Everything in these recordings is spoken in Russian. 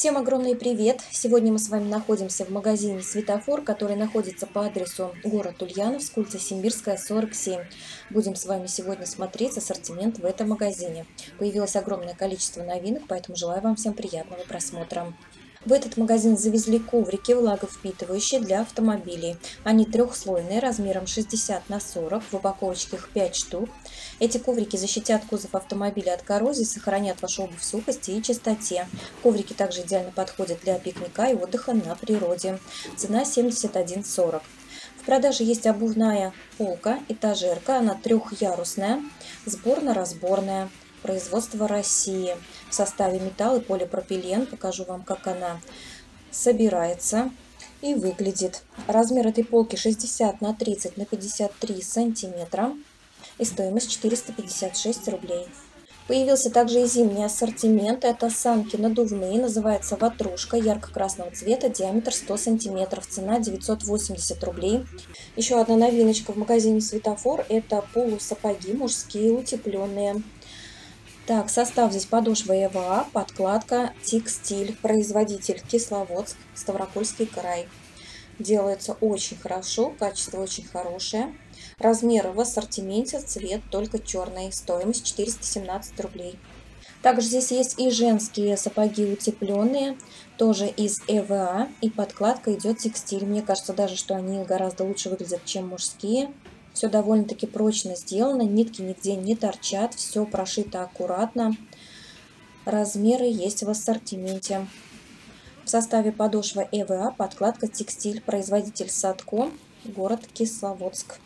Всем огромный привет! Сегодня мы с вами находимся в магазине «Светофор», который находится по адресу город Ульяновск, улица Симбирская, 47. Будем с вами сегодня смотреть ассортимент в этом магазине. Появилось огромное количество новинок, поэтому желаю вам всем приятного просмотра. В этот магазин завезли коврики влаговпитывающие для автомобилей. Они трехслойные, размером 60 на 40, в упаковочке их 5 штук. Эти коврики защитят кузов автомобиля от коррозии, сохранят вашу обувь в сухости и чистоте. Коврики также идеально подходят для пикника и отдыха на природе. Цена 71,40. В продаже есть обувная полка, этажерка, она трехъярусная, сборно-разборная. Производство России. В составе металл и полипропилен. Покажу вам, как она собирается и выглядит. Размер этой полки 60 на 30 на 53 сантиметра. И стоимость 456 рублей. Появился также и зимний ассортимент. Это санки надувные. Называется ватрушка ярко-красного цвета. Диаметр 100 сантиметров. Цена 980 рублей. Еще одна новиночка в магазине «Светофор». Это полусапоги мужские, утепленные. Так, состав здесь: подошва ЕВА, подкладка, текстиль, производитель Кисловодск, Ставропольский край. Делается очень хорошо, качество очень хорошее. Размеры в ассортименте, цвет только черный, стоимость 417 рублей. Также здесь есть и женские сапоги утепленные, тоже из ЕВА, и подкладка идет текстиль. Мне кажется даже, что они гораздо лучше выглядят, чем мужские. Все довольно-таки прочно сделано, нитки нигде не торчат, все прошито аккуратно. Размеры есть в ассортименте. В составе подошва ЕВА, подкладка текстиль, производитель Садко, город Кисловодск.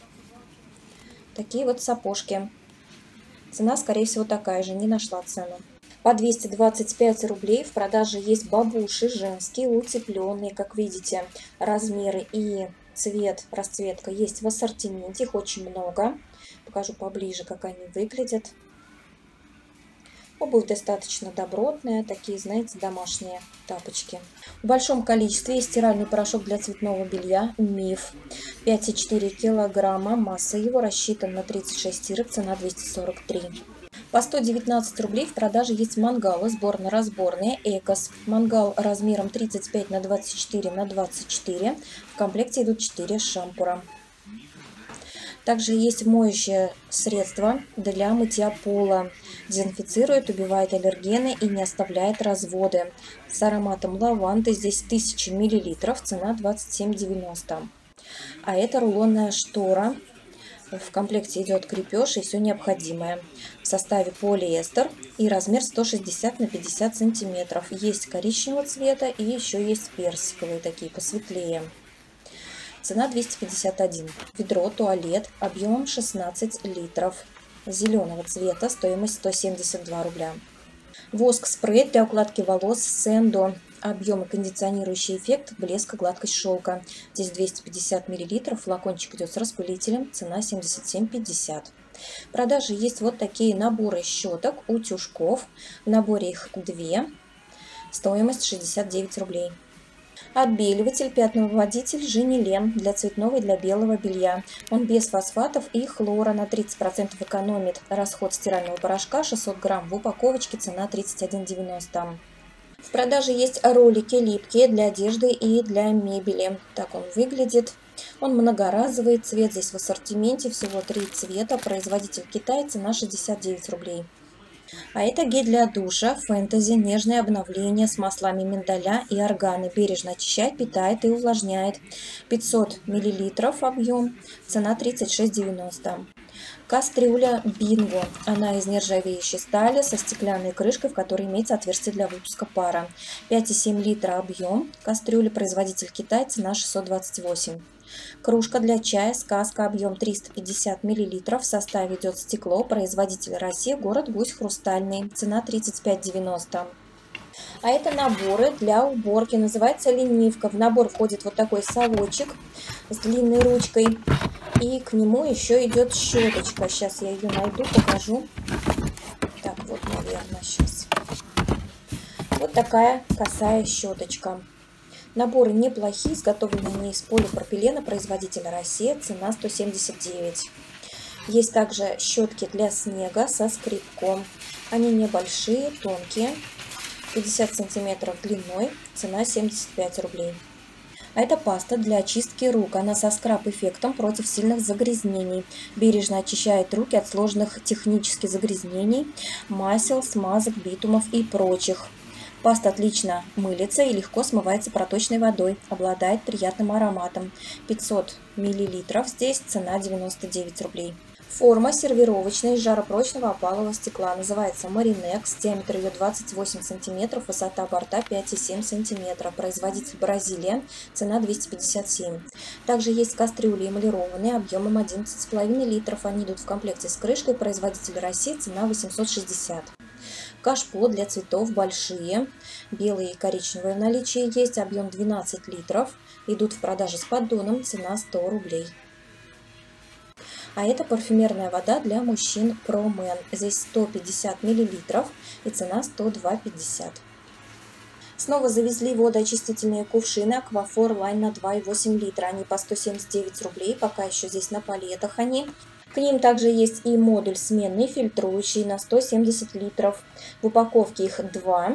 Такие вот сапожки. Цена, скорее всего, такая же, не нашла цену. По 225 рублей в продаже есть бабуши женские, утепленные, как видите, размеры и цвет, расцветка есть в ассортименте, их очень много. Покажу поближе, как они выглядят. Обувь достаточно добротная, такие, знаете, домашние тапочки. В большом количестве есть стиральный порошок для цветного белья «Миф». 5,4 килограмма, масса его рассчитана на 36 стирок, цена 243. По 119 рублей в продаже есть мангалы сборно-разборные «Экос». Мангал размером 35 на 24 на 24. В комплекте идут 4 шампура. Также есть моющее средство для мытья пола. Дезинфицирует, убивает аллергены и не оставляет разводы. С ароматом лаванды, здесь 1000 мл, цена 27,90. А это рулонная штора. В комплекте идет крепеж и все необходимое. В составе полиэстер и размер 160 на 50 сантиметров. Есть коричневого цвета и еще есть персиковые, такие посветлее. Цена 251. Ведро туалет объемом 16 литров. Зеленого цвета, стоимость 172 рубля. Воск-спрей для укладки волос Сендо. Объем и кондиционирующий эффект, блеск и гладкость шелка. Здесь 250 мл, флакончик идет с распылителем, цена 77,50. В продаже есть вот такие наборы щеток, утюжков. В наборе их 2, стоимость 69 рублей. Отбеливатель, пятновыводитель Женилен для цветного и для белого белья. Он без фосфатов и хлора, на 30% экономит. Расход стирального порошка 600 грамм в упаковочке, цена 31,90. В продаже есть ролики липкие для одежды и для мебели. Так он выглядит. Он многоразовый, цвет здесь в ассортименте, всего 3 цвета. Производитель Китай, цена 69 рублей. А это гель для душа Фэнтези, нежное обновление с маслами миндаля и органы. Бережно очищает, питает и увлажняет. 500 мл объем, цена 36,90. Кастрюля Бинго. Она из нержавеющей стали со стеклянной крышкой, в которой имеется отверстие для выпуска пара. 5,7 литра объем. Кастрюля, производитель Китай, цена 628. Кружка для чая «Сказка», объем 350 мл. В составе идет стекло. Производитель Россия, город Гусь Хрустальный. Цена 35,90. А это наборы для уборки. Называется ленивка. В набор входит вот такой совочек с длинной ручкой. И к нему еще идет щеточка. Сейчас я ее найду, покажу. Так, вот, наверное, сейчас. Вот такая косая щеточка. Наборы неплохие, изготовлены они из полипропилена, производителя Россия, цена 179. Есть также щетки для снега со скребком. Они небольшие, тонкие. 50 сантиметров длиной, цена 75 рублей. А это паста для очистки рук. Она со скраб-эффектом против сильных загрязнений. Бережно очищает руки от сложных технических загрязнений, масел, смазок, битумов и прочих. Паста отлично мылится и легко смывается проточной водой. Обладает приятным ароматом. 500 мл. Здесь цена 99 рублей. Форма сервировочная из жаропрочного опалового стекла. Называется Маринекс. Диаметр ее 28 см, высота борта 5,7 см. Производитель Бразилия. Цена 257. Также есть кастрюли эмалированные объемом 11,5 литров. Они идут в комплекте с крышкой. Производитель России. Цена 860. Кашпо для цветов большие, белые и коричневые в наличии есть. Объем 12 литров. Идут в продаже с поддоном. Цена 100 рублей. А это парфюмерная вода для мужчин ProMan. Здесь 150 мл и цена 102,50. Снова завезли водоочистительные кувшины Aquaphor Line на 2,8 литра. Они по 179 рублей. Пока еще здесь на палетах они. К ним также есть и модуль сменный, фильтрующий на 170 литров. В упаковке их 2.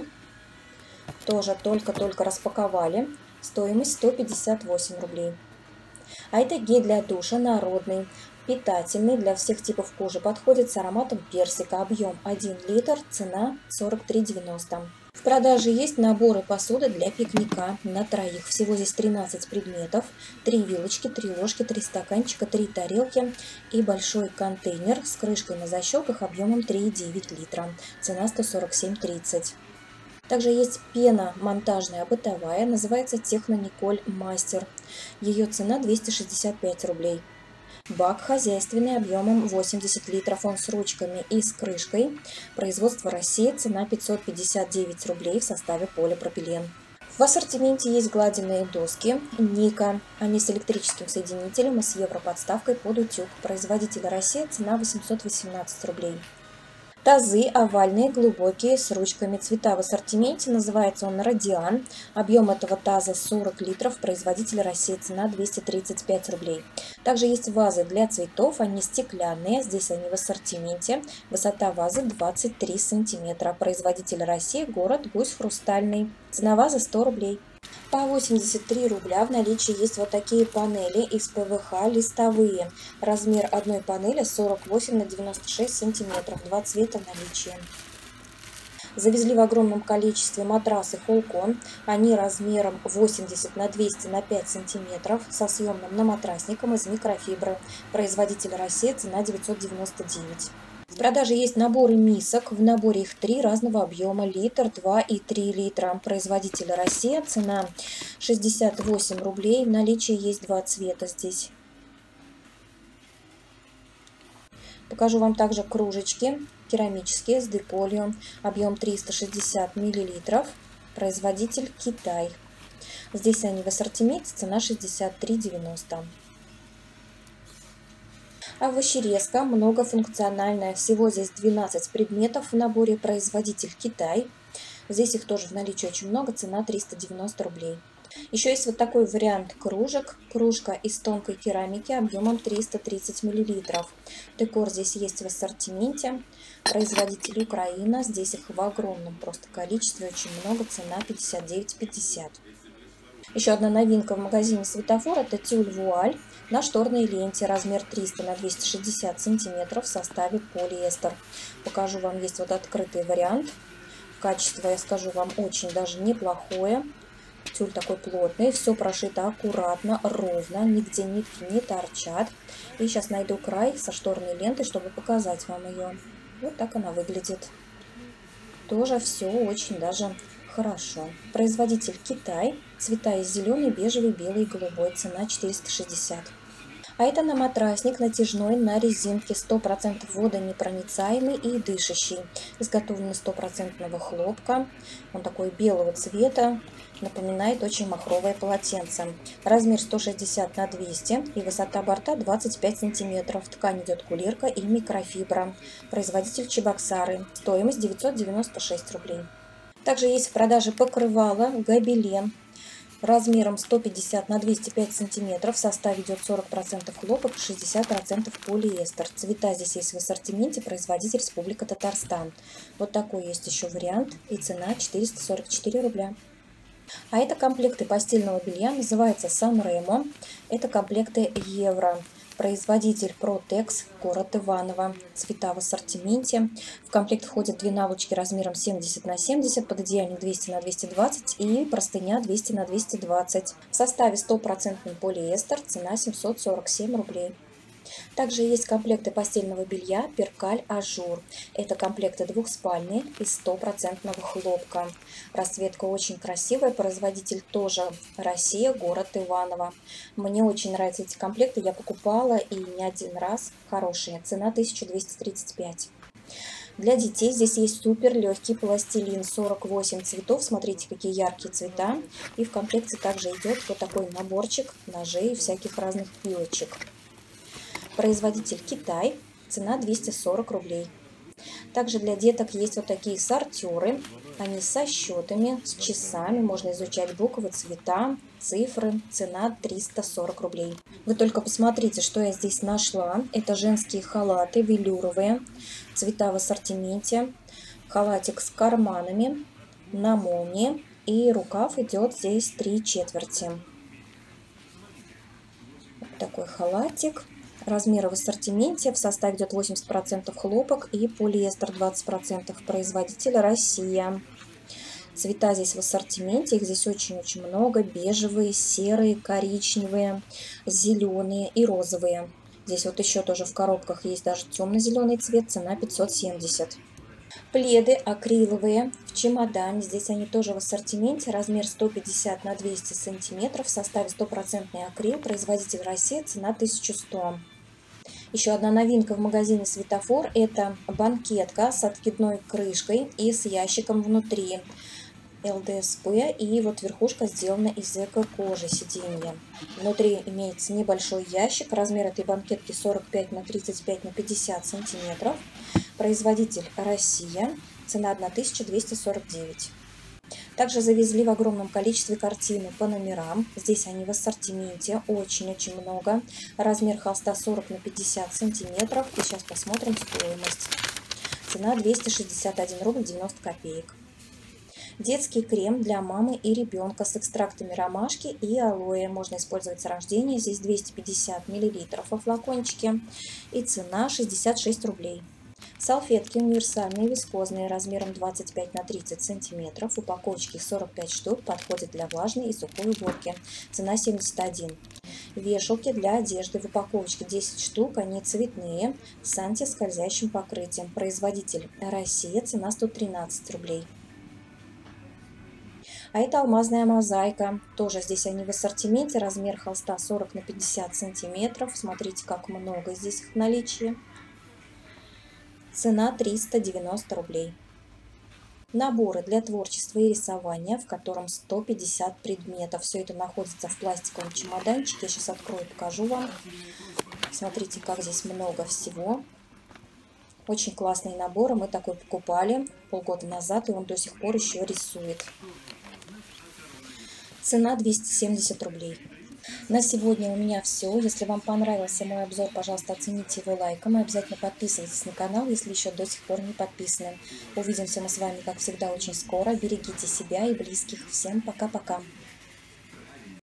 Тоже только-только распаковали. Стоимость 158 рублей. А это гель для душа народный. Питательный, для всех типов кожи, подходит, с ароматом персика. Объем 1 литр, цена 43,90. В продаже есть наборы посуды для пикника на троих. Всего здесь 13 предметов. 3 вилочки, 3 ложки, 3 стаканчика, 3 тарелки и большой контейнер с крышкой на защелках объемом 3,9 литра. Цена 147,30. Также есть пена монтажная бытовая, называется Технониколь Мастер. Ее цена 265 рублей. Бак хозяйственный объемом 80 литров, он с ручками и с крышкой. Производство России, цена 559 рублей в составе полипропилен. В ассортименте есть гладильные доски Ника. Они с электрическим соединителем и с европодставкой под утюг. Производитель России, цена 818 рублей. Тазы овальные, глубокие, с ручками. Цвета в ассортименте. Называется он Радиан. Объем этого таза 40 литров. Производитель России. Цена 235 рублей. Также есть вазы для цветов. Они стеклянные. Здесь они в ассортименте. Высота вазы 23 сантиметра. Производитель России. Город Гусь Хрустальный. Цена вазы 100 рублей. По 83 рубля в наличии есть вот такие панели из ПВХ листовые. Размер одной панели 48 на 96 сантиметров. Два цвета в наличии. Завезли в огромном количестве матрасы Холкон. Они размером 80 на 200 на 5 сантиметров со съемным наматрасником из микрофибры. Производитель России, цена 999. В продаже есть наборы мисок. В наборе их 3 разного объема: литр, 2 и 3 литра. Производитель Россия. Цена 68 рублей. В наличии есть 2 цвета здесь. Покажу вам также кружечки керамические с деколью. Объем 360 мл. Производитель Китай. Здесь они в ассортименте. Цена 63,90. Овощерезка многофункциональная. Всего здесь 12 предметов в наборе. Производитель Китай. Здесь их тоже в наличии очень много. Цена 390 рублей. Еще есть вот такой вариант кружек. Кружка из тонкой керамики объемом 330 мл. Декор здесь есть в ассортименте. Производитель Украина. Здесь их в огромном просто количестве. Очень много. Цена 59,50. Еще одна новинка в магазине Светофор. Это тюль вуаль на шторной ленте. Размер 300 на 260 сантиметров в составе полиэстер. Покажу вам, есть вот открытый вариант. Качество, я скажу вам, очень даже неплохое. Тюль такой плотный. Все прошито аккуратно, ровно. Нигде нитки не торчат. И сейчас найду край со шторной лентой, чтобы показать вам ее. Вот так она выглядит. Тоже все очень даже хорошо. Производитель Китай. Цвета есть зеленый, бежевый, белый и голубой. Цена 460. А это наматрасник натяжной на резинке. 100% водонепроницаемый и дышащий. Изготовлен из 100% хлопка. Он такой белого цвета. Напоминает очень махровое полотенце. Размер 160 на 200 и высота борта 25 сантиметров. Ткань идет кулирка и микрофибра. Производитель Чебоксары. Стоимость 996 рублей. Также есть в продаже покрывало гобелен. размером 150 на 205 сантиметров. В составе идет 40% хлопок и 60% полиэстер. Цвета здесь есть в ассортименте. Производитель Республика Татарстан. Вот такой есть еще вариант. И цена 444 рубля. А это комплекты постельного белья. Называется Сан-Ремо. Это комплекты евро. Производитель Protex, город Иваново. Цвета в ассортименте. В комплект входят две наволочки размером 70 на 70, пододеяльник 200 на 220 и простыня 200 на 220. В составе 100% полиэстер, цена 747 рублей. Также есть комплекты постельного белья Перкаль Ажур. Это комплекты двухспальные из 100% хлопка. Расцветка очень красивая. Производитель тоже Россия, город Иваново. Мне очень нравятся эти комплекты. Я покупала и не один раз. Хорошие. Цена 1235. Для детей здесь есть супер легкий пластилин, 48 цветов. Смотрите, какие яркие цвета. И в комплекте также идет вот такой наборчик ножей и всяких разных пилочек. Производитель Китай, цена 240 рублей. Также для деток есть вот такие сортеры. Они со счетами, с часами. Можно изучать буквы, цвета, цифры. Цена 340 рублей. Вы только посмотрите, что я здесь нашла. Это женские халаты велюровые. Цвета в ассортименте. Халатик с карманами на молнии. И рукав идет здесь 3/4. Вот такой халатик. Размеры в ассортименте. В составе идет 80% хлопок и полиэстер 20%. Производитель Россия. Цвета здесь в ассортименте. Их здесь очень-очень много. Бежевые, серые, коричневые, зеленые и розовые. Здесь вот еще тоже в коробках есть даже темно-зеленый цвет. Цена 570. Пледы акриловые в чемодане. Здесь они тоже в ассортименте. Размер 150 на 200 сантиметров. В составе 100% акрил. Производитель Россия. Цена 1100. Еще одна новинка в магазине Светофор. Это банкетка с откидной крышкой и с ящиком внутри. ЛДСП. И вот верхушка сделана из эко-кожи сиденья. Внутри имеется небольшой ящик. Размер этой банкетки 45 на 35 на 50 сантиметров. Производитель Россия. Цена 1249. Также завезли в огромном количестве картины по номерам. Здесь они в ассортименте. Очень-очень много. Размер холста 40 на 50 сантиметров. И сейчас посмотрим стоимость. Цена 261 рубль 90 копеек. Детский крем для мамы и ребенка с экстрактами ромашки и алоэ. Можно использовать с рождения. Здесь 250 мл во флакончике. И цена 66 рублей. Салфетки универсальные, вискозные, размером 25 на 30 сантиметров. Упаковочки 45 штук. Подходят для влажной и сухой уборки. Цена 71. Вешалки для одежды в упаковочке 10 штук. Они цветные, с антискользящим покрытием. Производитель Россия. Цена 113 рублей. А это алмазная мозаика. Тоже здесь они в ассортименте. Размер холста 40 на 50 сантиметров. Смотрите, как много здесь их в наличии. Цена 390 рублей. Наборы для творчества и рисования, в котором 150 предметов. Все это находится в пластиковом чемоданчике. Я сейчас открою, покажу вам. Смотрите, как здесь много всего. Очень классные наборы. Мы такой покупали полгода назад, и он до сих пор еще рисует. Цена 270 рублей. На сегодня у меня все. Если вам понравился мой обзор, пожалуйста, оцените его лайком и обязательно подписывайтесь на канал, если еще до сих пор не подписаны. Увидимся мы с вами, как всегда, очень скоро. Берегите себя и близких. Всем пока-пока.